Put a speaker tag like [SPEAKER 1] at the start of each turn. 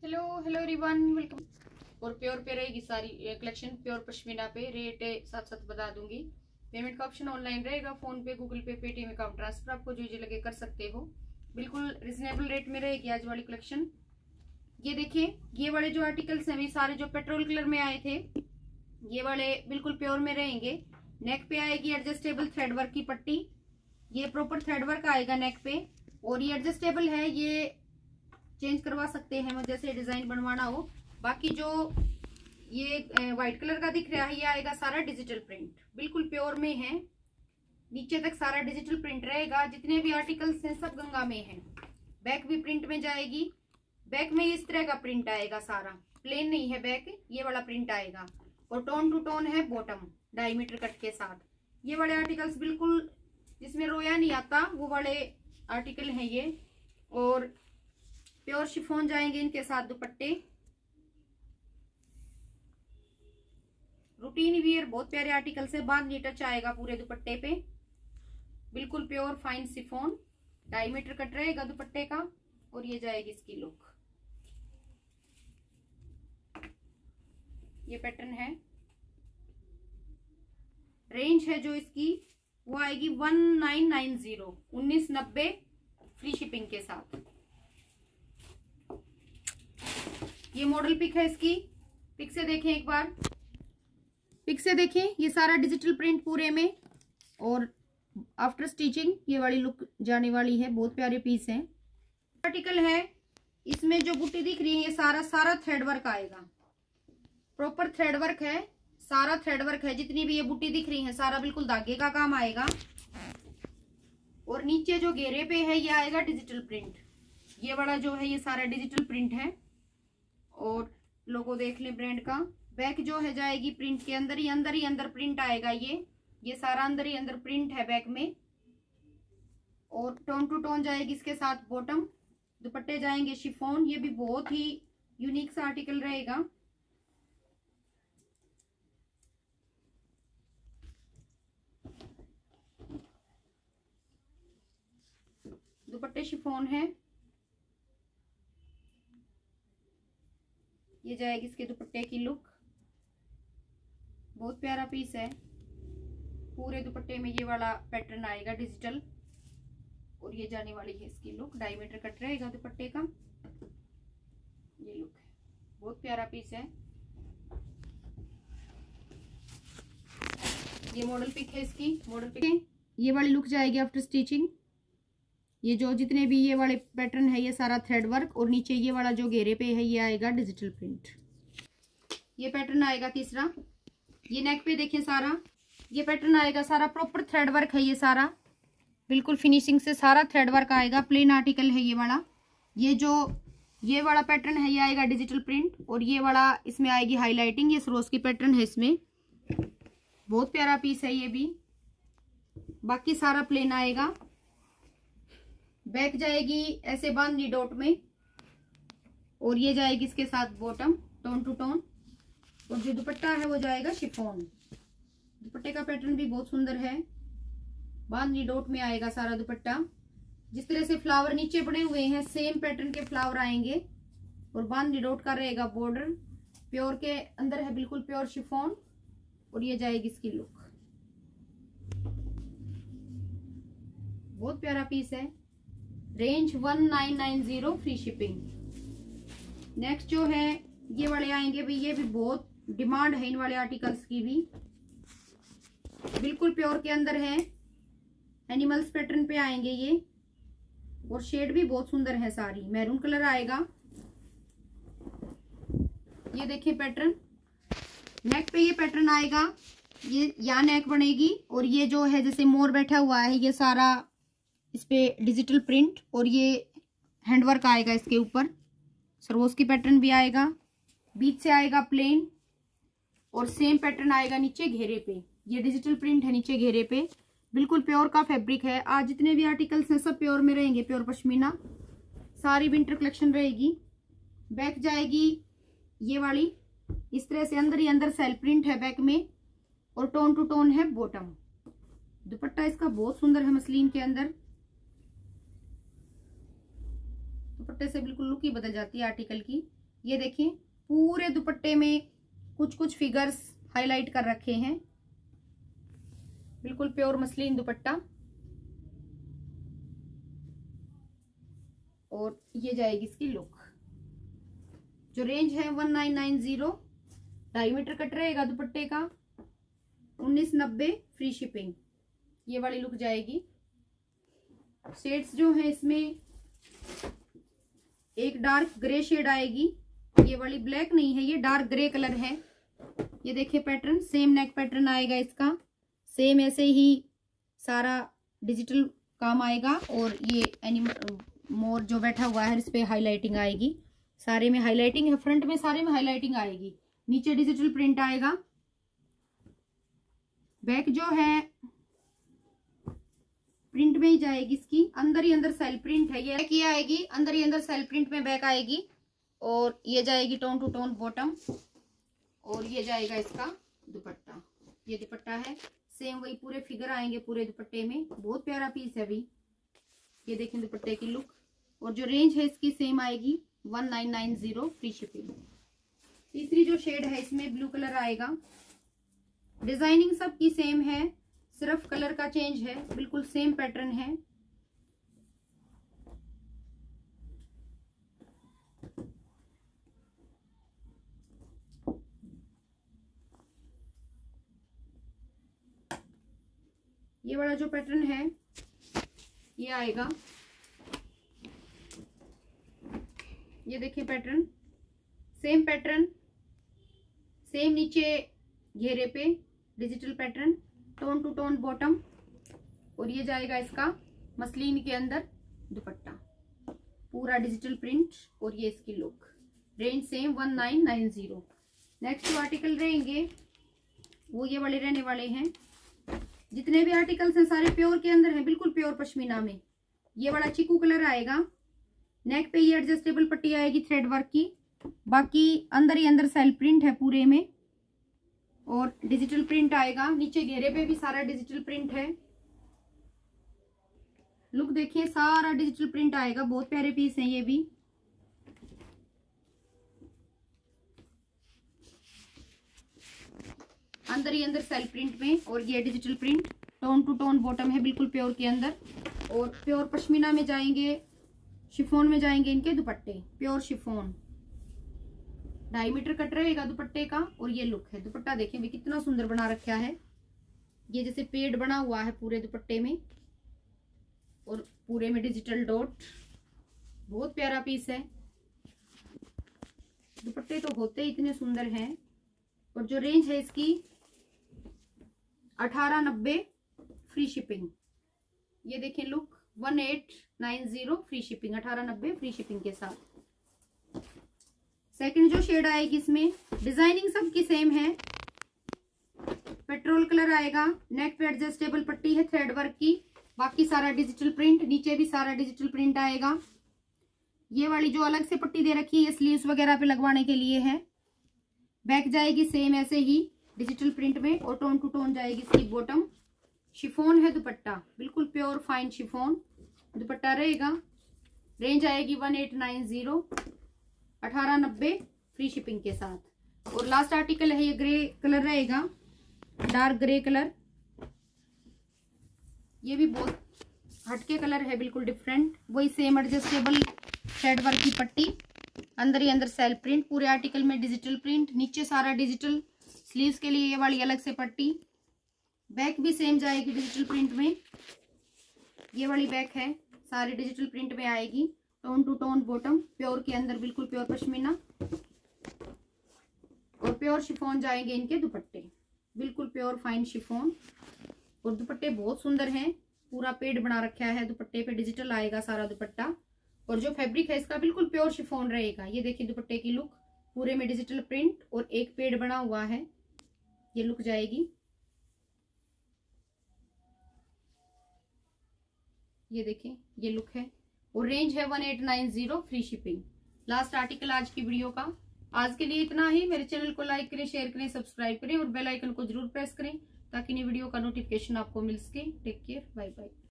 [SPEAKER 1] Hello everyone, welcome. और pure पे रहेगी सारी कलेक्शन, प्योर पश्मीना पे। रेट साथ साथ बता दूंगी। पेमेंट का ऑप्शन ऑनलाइन रहेगा, PhonePe, Google Pay, Paytm account transfer आपको जो लगे कर सकते हो। बिल्कुल रिजनेबल रेट में रहेगी आज वाली कलेक्शन। ये देखिए, ये वाले जो आर्टिकल्स हैं, सारे जो पेट्रोल कलर में आए थे, ये वाले बिल्कुल प्योर में रहेंगे। नेक पे आएगी एडजस्टेबल थ्रेड वर्क की पट्टी। ये प्रॉपर थ्रेड वर्क आएगा नेक पे, और ये एडजस्टेबल है, ये चेंज करवा सकते हैं जैसे डिजाइन बनवाना हो। बाकी जो ये व्हाइट कलर का दिख रहा है, ये आएगा सारा डिजिटल प्रिंट, बिल्कुल प्योर में है। नीचे तक सारा डिजिटल प्रिंट रहेगा। जितने भी आर्टिकल्स हैं सब गंगा में हैं। बैक भी प्रिंट में जाएगी। बैक में इस तरह का प्रिंट आएगा, सारा प्लेन नहीं है बैक, ये वाला प्रिंट आएगा। और टोन टू टोन है बॉटम, डायमीटर कट के साथ। ये वाले आर्टिकल्स बिल्कुल जिसमें रोया नहीं आता वो वाले आर्टिकल हैं ये। और प्योर शिफॉन जाएंगे इनके साथ दुपट्टे। रूटीन वियर बहुत प्यारे आर्टिकल से बांधनी टच आएगा पूरे दुपट्टे पे। बिल्कुल pure fine chiffon, diameter cut रहेगा दुपट्टे का। और ये जाएगी इसकी लुक। ये पैटर्न है। रेंज है जो इसकी वो आएगी 1990, 1990 फ्री शिपिंग के साथ। ये मॉडल पिक है इसकी। पिक से देखें एक बार, पिक से देखें। ये सारा डिजिटल प्रिंट पूरे में, और आफ्टर स्टिचिंग ये वाली लुक जाने वाली है। बहुत प्यारे पीस हैं। आर्टिकल है, इसमें जो बूटी दिख रही है ये सारा थ्रेड वर्क आएगा। प्रॉपर थ्रेड वर्क है, सारा थ्रेड वर्क है। जितनी भी ये बूटी दिख रही है सारा बिल्कुल धागे का काम आएगा। और नीचे जो घेरे पे है ये आएगा डिजिटल प्रिंट। ये वाला जो है ये सारा डिजिटल प्रिंट है। और लोगो देख लें ब्रांड का। बैक जो है जाएगी प्रिंट के अंदर ही अंदर प्रिंट आएगा। ये सारा अंदर ही अंदर प्रिंट है बैक में। और टोन टू टोन जाएगी इसके साथ बॉटम। दुपट्टे जाएंगे शिफॉन। ये भी बहुत ही यूनिक सा आर्टिकल रहेगा। दुपट्टे शिफॉन है। ये जाएगी इसके दुपट्टे की लुक। बहुत प्यारा पीस है। पूरे दुपट्टे में ये वाला पैटर्न आएगा डिजिटल। और ये जाने वाली है इसकी लुक। डायमीटर कट रहेगा दुपट्टे का। ये लुक है, बहुत प्यारा पीस है। ये मॉडल पिक है इसकी। मॉडल पिक है। ये वाली लुक जाएगी आफ्टर स्टिचिंग। ये जो जितने भी ये वाले पैटर्न है ये सारा थ्रेड वर्क। और नीचे ये वाला जो घेरे पे है ये आएगा डिजिटल प्रिंट। ये पैटर्न आएगा तीसरा। ये नेक पे देखें सारा ये पैटर्न आएगा। सारा प्रॉपर थ्रेड वर्क है। ये सारा बिल्कुल फिनिशिंग से सारा थ्रेड वर्क आएगा। प्लेन आर्टिकल है ये वाला। ये वाला पैटर्न है ये आएगा डिजिटल प्रिंट। और ये वाला इसमें आएगी हाईलाइटिंग। ये सरोज की पैटर्न है इसमें। बहुत प्यारा पीस है ये भी। बाकी सारा प्लेन आएगा। बैक जाएगी ऐसे बांधनी डॉट में। और ये जाएगी इसके साथ बॉटम, टोन टू टोन। और जो दुपट्टा है वो जाएगा शिफॉन। दुपट्टे का पैटर्न भी बहुत सुंदर है। बांधनी डॉट में आएगा सारा दुपट्टा। जिस तरह से फ्लावर नीचे बने हुए हैं सेम पैटर्न के फ्लावर आएंगे। और बांधनी डॉट का रहेगा बॉर्डर। प्योर के अंदर है बिल्कुल प्योर शिफॉन। और ये जाएगी इसकी लुक। बहुत प्यारा पीस है। Range 1990 free shipping. नेक्स्ट जो है ये वाले आएंगे भी। ये भी बहुत डिमांड है इन वाले आर्टिकल्स की भी। बिल्कुल प्योर के अंदर है। एनिमल्स पैटर्न पे आएंगे ये। और शेड भी बहुत सुंदर है सारी। मैरून कलर आएगा। ये देखिए पैटर्न। नेक पे ये पैटर्न आएगा। ये यहाँ नेक बनेगी। और ये जो है जैसे मोर बैठा हुआ है ये सारा इस पे डिजिटल प्रिंट। और ये हैंडवर्क आएगा इसके ऊपर। सरोज की पैटर्न भी आएगा। बीच से आएगा प्लेन। और सेम पैटर्न आएगा नीचे घेरे पे। ये डिजिटल प्रिंट है नीचे घेरे पे। बिल्कुल प्योर का फैब्रिक है। आज जितने भी आर्टिकल्स हैं सब प्योर में रहेंगे। प्योर पश्मीना सारी विंटर कलेक्शन रहेगी। बैक जाएगी ये वाली इस तरह से अंदर ही अंदर सेल प्रिंट है बैक में। और टोन टू टोन है बॉटम। दुपट्टा इसका बहुत सुंदर है मसलिन के अंदर। दुपट्टे से बिल्कुल लुक ही बदल जाती है आर्टिकल की। ये देखिए पूरे दुपट्टे में कुछ कुछ फिगर्स हाईलाइट कर रखे हैं। बिल्कुल प्योर मसलिन दुपट्टा। और ये जाएगी इसकी लुक। जो रेंज है 1990, 2.5 मीटर कट रहेगा दुपट्टे का, 1990 फ्री शिपिंग। ये वाली लुक जाएगी। शेड्स जो है इसमें एक डार्क ग्रे शेड आएगी, ये वाली ब्लैक नहीं है, ये डार्क ग्रे कलर है। ये देखिए पैटर्न, सेम नेक पैटर्न आएगा इसका, सेम ऐसे ही सारा डिजिटल काम आएगा। और ये एनिमल मोर जो बैठा हुआ है इस पे हाईलाइटिंग आएगी, सारे में हाईलाइटिंग है, फ्रंट में सारे में हाईलाइटिंग आएगी, नीचे डिजिटल प्रिंट आएगा। बैक जो है प्रिंट में ही जाएगी इसकी, अंदर ही अंदर सेल प्रिंट है, ये आएगी अंदर ही अंदर सेल प्रिंट में बैक आएगी। और ये जाएगी टोन टू टोन बॉटम। और ये जाएगा इसका दुपट्टा। ये दुपट्टा है, सेम वही पूरे फिगर आएंगे पूरे दुपट्टे में। बहुत प्यारा पीस है अभी। ये देखें दुपट्टे की लुक। और जो रेंज है इसकी सेम आएगी 1990 फ्री शिपिंग। तीसरी जो शेड है इसमें ब्लू कलर आएगा। डिजाइनिंग सबकी सेम है, सिर्फ कलर का चेंज है, बिल्कुल सेम पैटर्न है। ये वाला जो पैटर्न है ये आएगा। ये देखिए पैटर्न, सेम पैटर्न, सेम नीचे घेरे पे digital pattern, tone to tone bottom. और ये जाएगा इसका मसलिन के अंदर दुपट्टा, पूरा डिजिटल प्रिंट। और ये इसकी लुक। Range same 1990। नेक्स्ट जो आर्टिकल रहेंगे वो ये वाले रहने वाले हैं। जितने भी आर्टिकल्स हैं सारे प्योर के अंदर हैं, बिल्कुल प्योर पश्मीना में। ये वाला चीकू कलर आएगा। नेक पे ये एडजस्टेबल पट्टी आएगी थ्रेड वर्क की, बाकी अंदर ही अंदर सेल प्रिंट है पूरे में। और डिजिटल प्रिंट आएगा, नीचे घेरे पे भी सारा डिजिटल प्रिंट है। लुक देखिए, सारा डिजिटल प्रिंट आएगा। बहुत प्यारे पीस हैं ये भी। अंदर ही अंदर सेल प्रिंट में। और ये digital print, tone to tone bottom है, बिल्कुल प्योर के अंदर। और प्योर पश्मीना में जाएंगे, शिफॉन में जाएंगे इनके दुपट्टे, प्योर शिफॉन। 2.5 मीटर कट रहेगा दुपट्टे का। और ये लुक है। दुपट्टा देखें भी कितना सुंदर बना रखा है। ये जैसे पेड़ बना हुआ है पूरे दुपट्टे में, और पूरे में डिजिटल डॉट। बहुत प्यारा पीस है। दुपट्टे तो होते ही इतने सुंदर हैं। और जो रेंज है इसकी 1890 फ्री शिपिंग। ये देखें look, 1890 free shipping, 1890 free shipping के साथ। सेकंड जो शेड आएगी इसमें, डिजाइनिंग सबकी सेम है। पेट्रोल कलर आएगा। नेक पे एडजस्टेबल पट्टी है थ्रेड वर्क की, बाकी सारा डिजिटल प्रिंट, नीचे भी सारा डिजिटल प्रिंट आएगा। ये वाली जो अलग से पट्टी दे रखी है ये स्लीव्स वगैरह पे लगवाने के लिए है। बैक जाएगी सेम ऐसे ही डिजिटल प्रिंट में। और टोन टू टोन जाएगी इसकी बॉटम। शिफॉन है दुपट्टा, बिल्कुल प्योर फाइन शिफॉन दुपट्टा रहेगा। रेंज आएगी 1890, 1890 फ्री शिपिंग के साथ। और लास्ट आर्टिकल है ये ग्रे कलर रहेगा, डार्क ग्रे कलर। ये भी बहुत हटके कलर है, बिल्कुल डिफरेंट। वही सेम एडजस्टेबल थ्रेड वर्क की पट्टी, अंदर ही अंदर सेल प्रिंट, पूरे आर्टिकल में डिजिटल प्रिंट, नीचे सारा डिजिटल। स्लीव्स के लिए ये वाली अलग से पट्टी। बैक भी सेम जाएगी डिजिटल प्रिंट में। ये वाली बैक है, सारी डिजिटल प्रिंट में आएगी। Tone to tone bottom, pure के अंदर बिल्कुल प्योर पश्मीना। और प्योर शिफॉन जाएंगे इनके दुपट्टे, बिल्कुल प्योर फाइन शिफॉन। और दुपट्टे बहुत सुंदर हैं, पूरा पेड़ बना रखा है दुपट्टे पे, डिजिटल आएगा सारा दुपट्टा। और जो फैब्रिक है इसका बिल्कुल प्योर शिफॉन रहेगा। ये देखिए दुपट्टे की लुक, पूरे में डिजिटल प्रिंट और एक पेड़ बना हुआ है। ये लुक जाएगी। ये देखें ये लुक है। और रेंज है 1890 फ्री शिपिंग। लास्ट आर्टिकल आज की वीडियो का। आज के लिए इतना ही। मेरे चैनल को लाइक करें, शेयर करें, सब्सक्राइब करें और बेल आइकन को जरूर प्रेस करें ताकि नई वीडियो का नोटिफिकेशन आपको मिल सके। Take care, bye bye.